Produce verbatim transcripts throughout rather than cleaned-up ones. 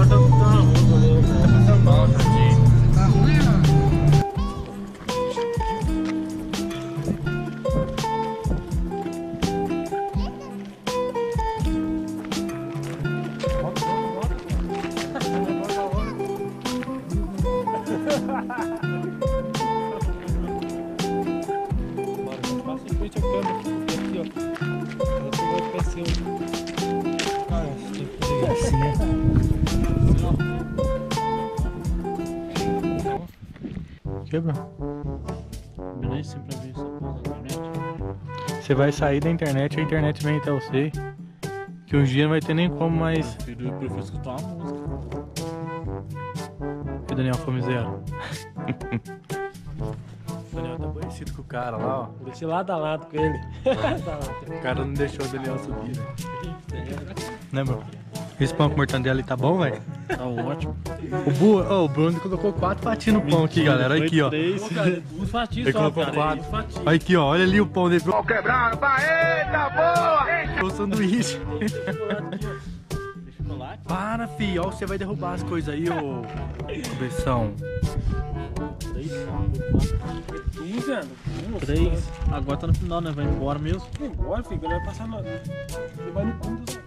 tá ruim, valeu. Tá passando mal, tadinho. Tá ruim, mano. Quebra. Beleza, sempre vi essa coisa na internet. Você vai sair da internet, a internet vem até você. Que um dia não vai ter nem como mais. Eu prefiro escutar uma música. E Daniel Fome Zero. O Daniel tá parecido com o cara lá, ó. Deixei lado a lado com ele. O cara não deixou o Daniel subir, né? Né, meu? Esse pão com mortandela aí tá bom, velho? Tá ótimo. O, Bu... oh, o Bruno colocou quatro fatias no pão aqui, galera. Olha aqui, ó. Três, cara, duas fatias Ele só, colocou cara. quatro. Aí, fatias. Olha aqui, ó. Olha ali o pão dele. Pau quebrado, vai, eita boa! O sanduíche. Chocolate. Para, filho. Ó, você vai derrubar as coisas aí, ô. Cabeção. Três, um, cara. Três. Agora tá no final, né? Vai embora mesmo. Vai embora, filho. Ele vai passar no... Ele vai no fundo do...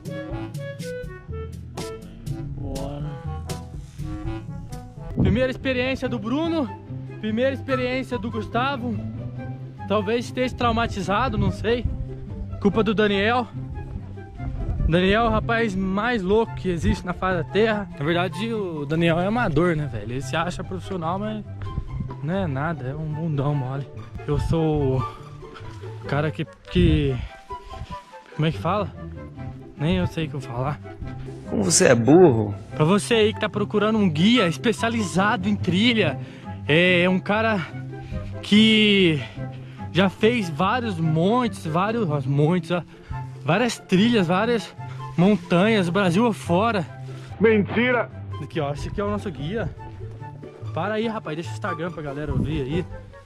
Bora. Primeira experiência do Bruno. Primeira experiência do Gustavo. Talvez esteja traumatizado, não sei. Culpa do Daniel. Daniel é o rapaz mais louco que existe na face da terra. Na verdade, o Daniel é amador, né, velho? Ele se acha profissional, mas não é nada, é um bundão mole. Eu sou o cara que, que... Como é que fala? Nem eu sei o que eu vou falar. Como você é burro? Pra você aí que tá procurando um guia especializado em trilha, é um cara que já fez vários montes, vários montes, ó, várias trilhas, várias montanhas, Brasil afora. Mentira! Aqui, ó, esse aqui é o nosso guia. Para aí, rapaz, deixa o Instagram pra galera ouvir aí.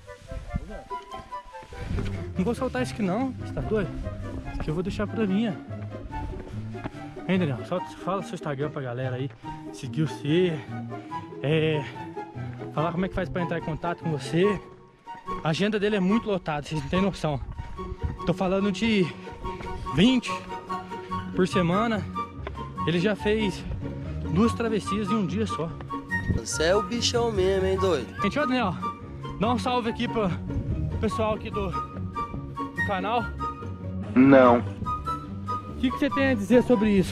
Não vou soltar isso aqui não, você tá doido? Isso aqui eu vou deixar pra mim, ó. Hein, Daniel? Só fala seu Instagram pra galera aí. Seguir você. É, falar como é que faz pra entrar em contato com você. A agenda dele é muito lotada, vocês não tem noção. Tô falando de vinte por semana. Ele já fez duas travessias em um dia só. Você é o bichão mesmo, hein, doido? Gente, ó, Daniel, dá um salve aqui pro pessoal aqui do, do canal. Não. O que, que você tem a dizer sobre isso?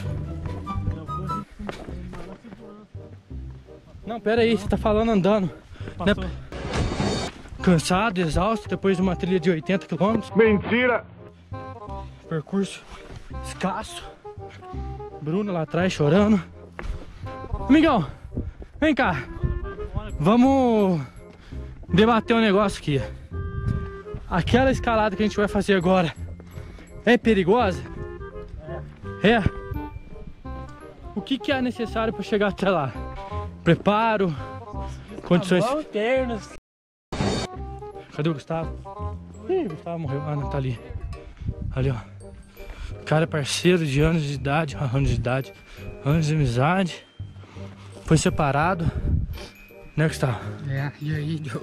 Não, pera aí, você tá falando andando. Né? Cansado, exausto, depois de uma trilha de oitenta quilômetros. Mentira! Percurso escasso. Bruno lá atrás chorando. Amigão, vem cá. Vamos debater um negócio aqui. Aquela escalada que a gente vai fazer agora é perigosa? É. O que, que é necessário para chegar até lá? Preparo, condições. Alternas. Cadê o Gustavo? Ih, o Gustavo morreu. Ah, não, tá ali. Ali, ó. O cara é parceiro de anos de idade, anos de idade, anos de amizade. Foi separado. Né, Gustavo? É, e aí, Joe?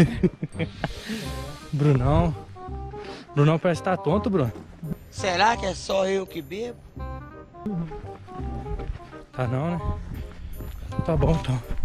Brunão. Brunão parece que tá tonto, Bruno. Será que é só eu que bebo? Tá não, né? Tá bom, então.